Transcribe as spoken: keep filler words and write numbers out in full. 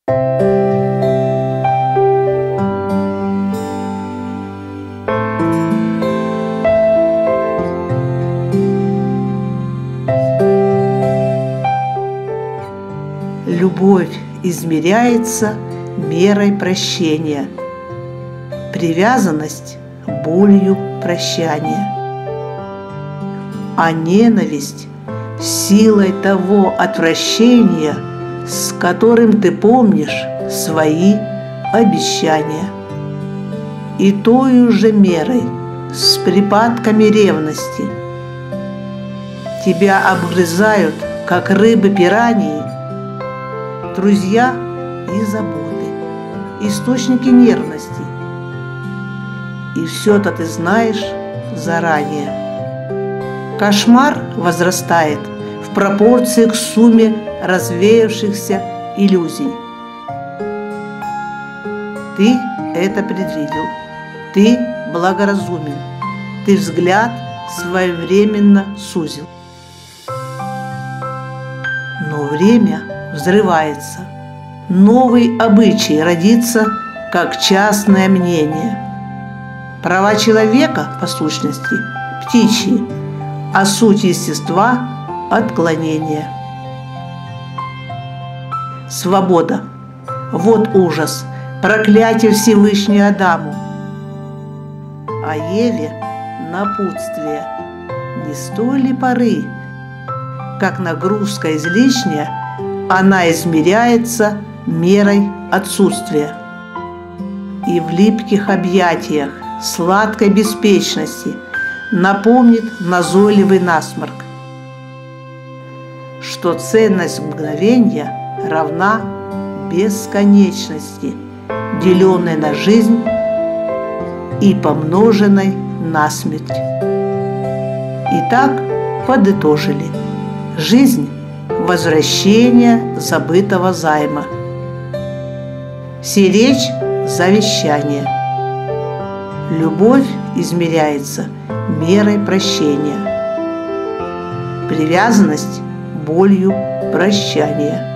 Любовь измеряется мерой прощения, привязанность – болью прощания, а ненависть – силой того отвращения, с которым ты помнишь свои обещания. И той же мерой, с припадками ревности, тебя обгрызают, как рыбы-пираньи, друзья и заботы, источники нервности. И все это ты знаешь заранее. Кошмар возрастает в пропорции к сумме развеявшихся иллюзий. Ты это предвидел, ты благоразумен, ты взгляд своевременно сузил. Но время взрывается, новый обычай родится, как частное мнение. Права человека, по сущности, птичьи, а суть естества – отклонение. Свобода – вот ужас, проклятие Всевышнего Адаму, а Еве – напутствие. Не с той ли поры, как нагрузка излишняя, она измеряется мерой отсутствия. И в липких объятиях сладкой беспечности напомнит назойливый насморк, что ценность мгновения равна бесконечности, деленной на жизнь и помноженной на смерть. Итак, подытожили. Жизнь – возвращение забытого займа. Сиречь – завещание. Любовь измеряется мерой прощения. Привязанность – болью прощания.